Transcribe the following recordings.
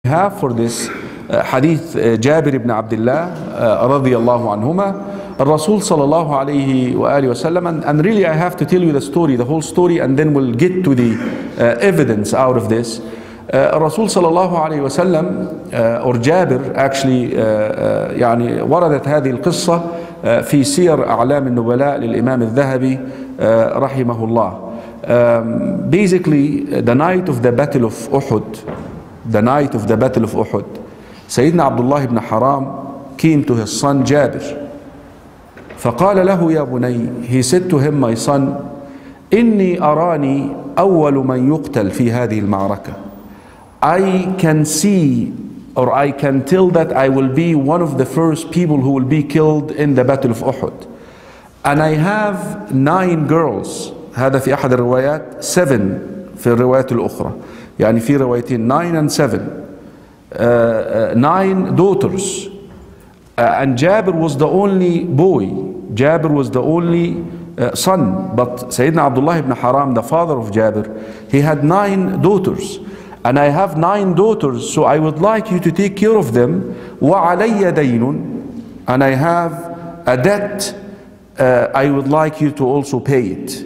have for this hadith Jabir ibn Abdullah radiyallahu anhuma, Rasul sallallahu alayhi wa alihi wasallam, and really I have to tell you the story, the whole story, and then we'll get to the evidence out of this. Rasul sallallahu alayhi wasallam or Jabir actually يعني وردت هذه القصة في سير أعلام النبلاء للإمام الذهبي رحمه الله. Basically the night of the battle of Uhud, Sayyidina Abdullah ibn Haram came to his son Jabir. فقال له يا بني, he said to him, my son, إني أراني أول من يقتل في هذه المعركة. I can see or I can tell that I will be one of the first people who will be killed in the battle of Uhud. And I have 9 girls. هذا في أحد الروايات 7 في الروايات الأخرى. يعني في روايتين 9 and 7. 9 daughters. And Jabir was the only boy. Jabir was the only son. But Sayyidina Abdullah ibn Haram, the father of Jabir, he had 9 daughters. And I have 9 daughters, so I would like you to take care of them. وَعَلَيَّ دَيْنٌ, and I have a debt, I would like you to also pay it.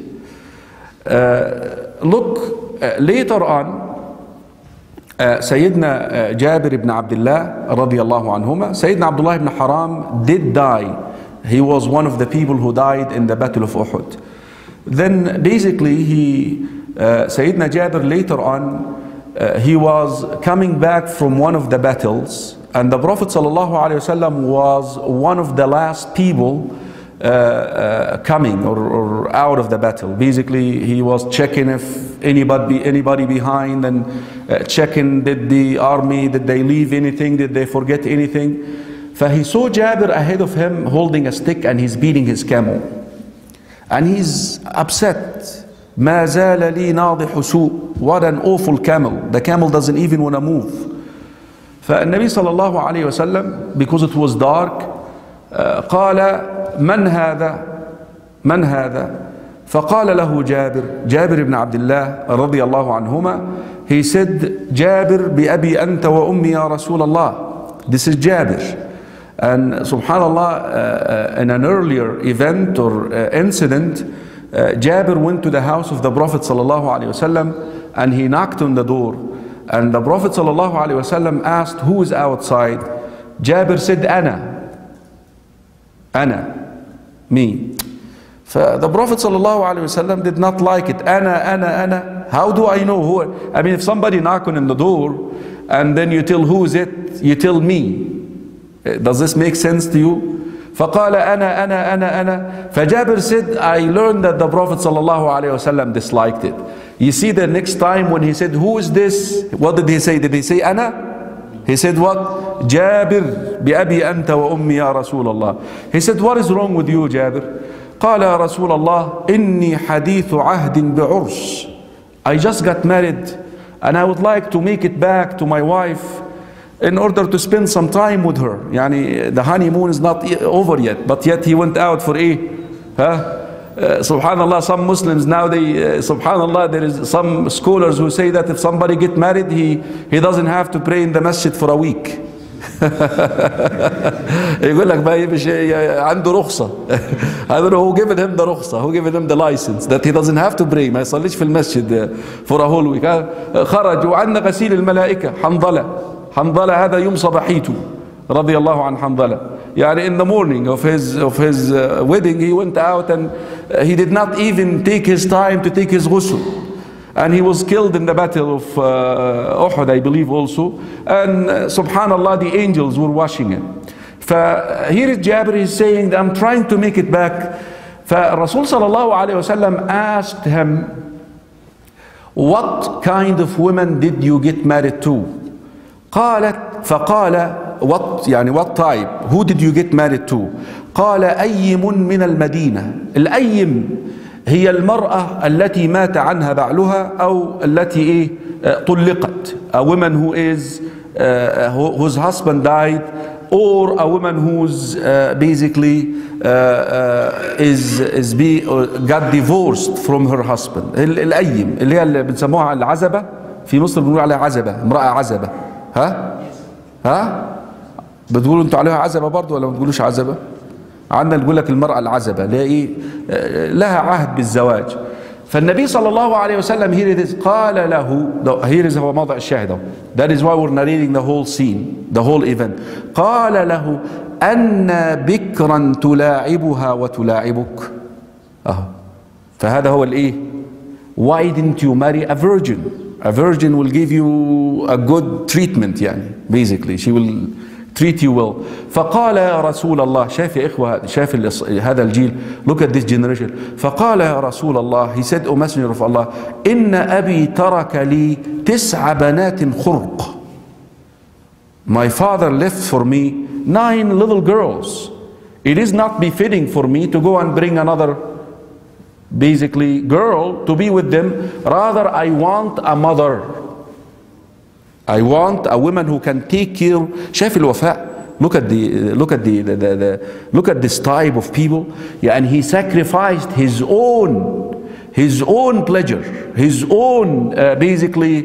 Later on, Sayyidina Jabir ibn Abdullah radiyallahu anhuma, Sayyidina Abdullah ibn Haram did die. He was one of the people who died in the battle of Uhud. Then basically Sayyidina Jabir later on, he was coming back from one of the battles, and the Prophet ﷺ was one of the last people coming or out of the battle. Basically, he was checking if anybody behind, and checking did the army, did they leave anything, did they forget anything. He saw Jabir ahead of him holding a stick and he's beating his camel, and he's upset. ما زال لي ناضح سوء. What an awful camel. The camel doesn't even want to move. فالنبي صلى الله عليه وسلم, because it was dark, قال من هذا فقال له جابر ibn Abdullah رضي الله عنهما, he said, Jabir بأبي أنت وأمي يا رسول الله. This is Jabir. And subhanallah, in an earlier event or incident, Jabir went to the house of the Prophet ﷺ and he knocked on the door, and the Prophet ﷺ asked, who is outside? Jabir said, Ana, me. So the Prophet ﷺ did not like it. Ana. How do I know who? I mean, if somebody knocking on the door and then you tell who is it, you tell me. Does this make sense to you? فقال أنا. فجابر said, I learned that the Prophet ﷺ disliked it. You see, the next time when he said, who is this? What did he say? Did he say Ana? He said what? Jabir بأبي أنت وأمي يا رسول الله. He said, what is wrong with you, Jabir? قال يا رسول الله إني حديث عهد بعرس. I just got married and I would like to make it back to my wife in order to spend some time with her. Yani the honeymoon is not over yet, but yet he went out for subhanallah, some Muslims now, subhanallah, there is some scholars who say that if somebody get married, he doesn't have to pray in the masjid for a week. يقول لك بقى مش عنده رخصة. I don't know who gave him the رخصة, who gave him the license that he doesn't have to pray, ما يصليش في المسجد for a whole week. خرج وعندنا غسيل الملائكة حنظلة هذا يوم صباحيته رضي الله عن حنظلة. يعني in the morning of his wedding, he went out and he did not even take his time to take his ghusl, and he was killed in the battle of Uhud, I believe also. And subhanallah, the angels were washing him. Here is Jabir, is saying that I'm trying to make it back. Rasul sallallahu alayhi wasallam asked him, what kind of women did you get married to? فقال what type, who did you get married to? قال أيم من المدينة. الأيم هي المرأة التي مات عنها بعلها أو التي طلقت. A woman whose husband died, or a woman who's basically got divorced from her husband. الأيم اللي هي اللي بنسموها العزبة، في مصر بنقول عليها عزبة، امرأة عزبة. ها ها؟ بتقولوا انتوا عليها عزبة برضه ولا ما بتقولوش عزبة؟ عندنا نقول لك المرأة العزبة اللي هي ايه؟ لها عهد بالزواج. فالنبي صلى الله عليه وسلم قال له، هو موضع الشاهد. That is why we're narrating the whole scene, the whole event. قال له: أن بكرا تلاعبها وتلاعبك. فهذا هو الايه؟ Why didn't you marry a virgin? A virgin will give you a good treatment يعني basically she will treat you well. فقال يا رسول الله، شاف يا إخوة، شاف هذا الجيل، look at this generation. فقال يا رسول الله, he said, O messenger of Allah, إن أبي ترك لي 9 بنات خرق. My father left for me 9 little girls. It is not befitting for me to go and bring another basically girl to be with them. Rather I want a mother. I want a woman who can take care. شايف الوفاء. Look at this type of people. Yeah, and he sacrificed his own pleasure, his own basically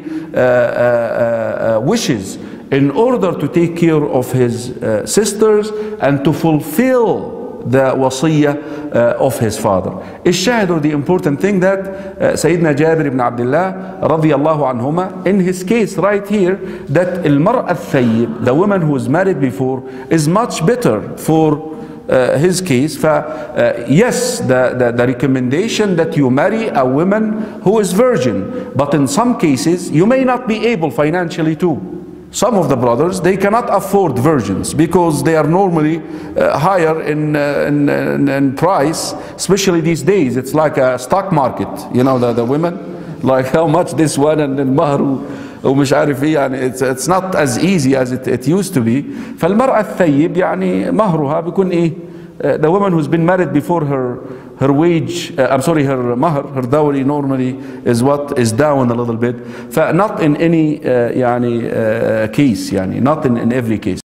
wishes in order to take care of his sisters and to fulfill the wasiyah of his father. الشاهد, or the important thing, that Sayyidina Jabir ibn Abdullah radiyallahu anhuma, in his case right here, that المرأة الثيب, the woman who is married before, is much better for his case. Yes, the recommendation that you marry a woman who is virgin, but in some cases you may not be able financially to. Some of the brothers, they cannot afford virgins because they are normally higher in price, especially these days. It's like a stock market, you know, the women, like how much this one and then mahru ومش عارف ايه يعني. It's not as easy as it used to be. فالمرأة الثيب يعني مهرها بيكون ايه؟ The woman who's been married before her wage, her mahr, her dowry normally is what is down a little bit. Not in any يعني case, يعني not in every case.